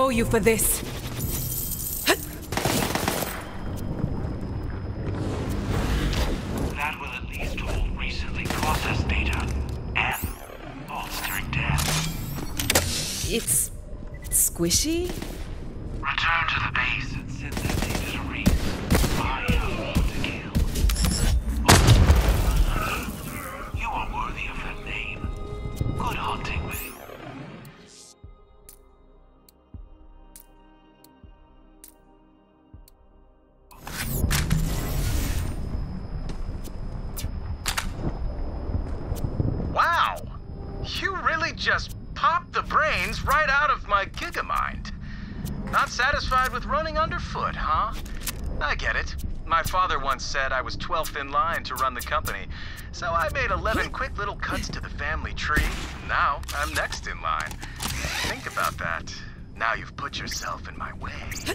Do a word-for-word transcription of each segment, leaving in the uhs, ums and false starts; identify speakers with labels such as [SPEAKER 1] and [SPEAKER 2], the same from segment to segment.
[SPEAKER 1] owe you for this.
[SPEAKER 2] That will at least hold recently processed data and bolstering death.
[SPEAKER 1] It's squishy?
[SPEAKER 2] Return to the base and send that data to Reese. I am to kill. You are worthy of that name. Good hunting with you.
[SPEAKER 3] Wow! You really just popped the brains right out of my GIGAMIND. Not satisfied with running underfoot, huh? I get it. My father once said I was twelfth in line to run the company, so I made eleven quick little cuts to the family tree. Now I'm next in line. Think about that. Now you've put yourself in my way.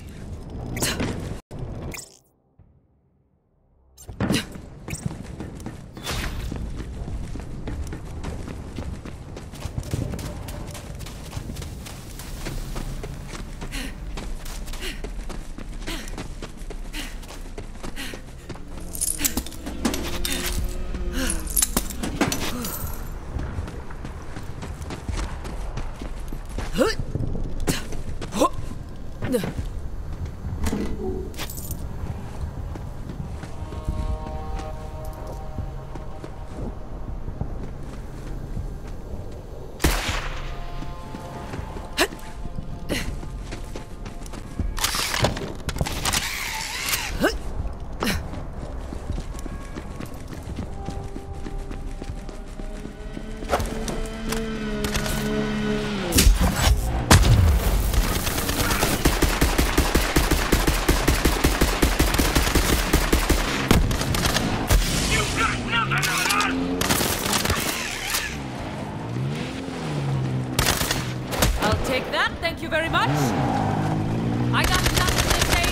[SPEAKER 1] I'll take that, thank you very much. I got nothing to say to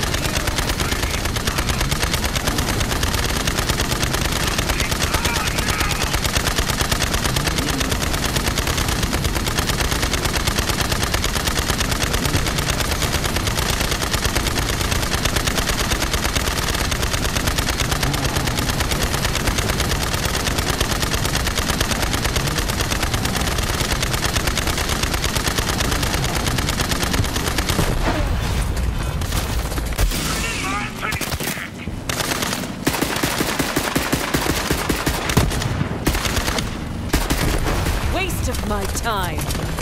[SPEAKER 1] Waste of my time.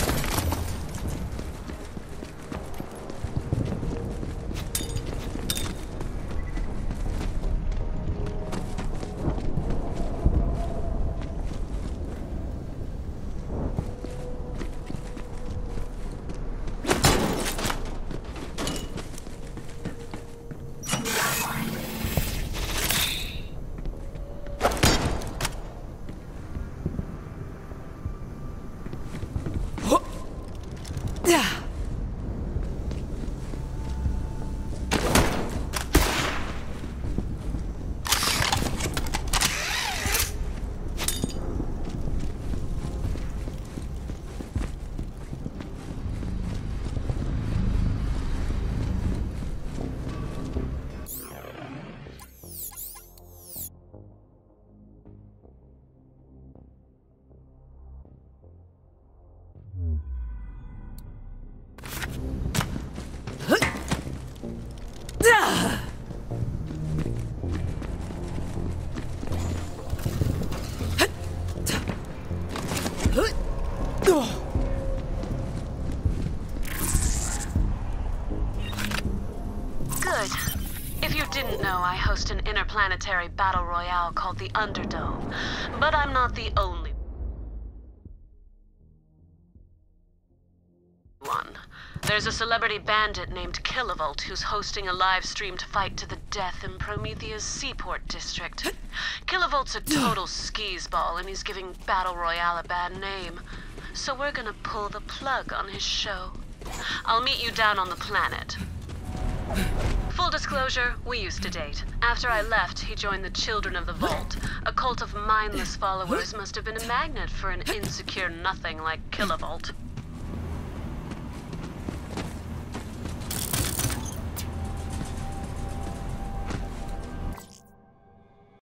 [SPEAKER 4] Good. If you didn't know, I host an interplanetary battle royale called the Underdome. But I'm not the only one. There's a celebrity bandit named Kilovolt who's hosting a live-streamed fight to the death in Promethea's Seaport district. Kilovolt's a total skis-ball, and he's giving Battle Royale a bad name. So we're gonna pull the plug on his show. I'll meet you down on the planet. Full disclosure, we used to date. After I left, he joined the Children of the Vault. A cult of mindless followers must have been a magnet for an insecure nothing like Kilovolt.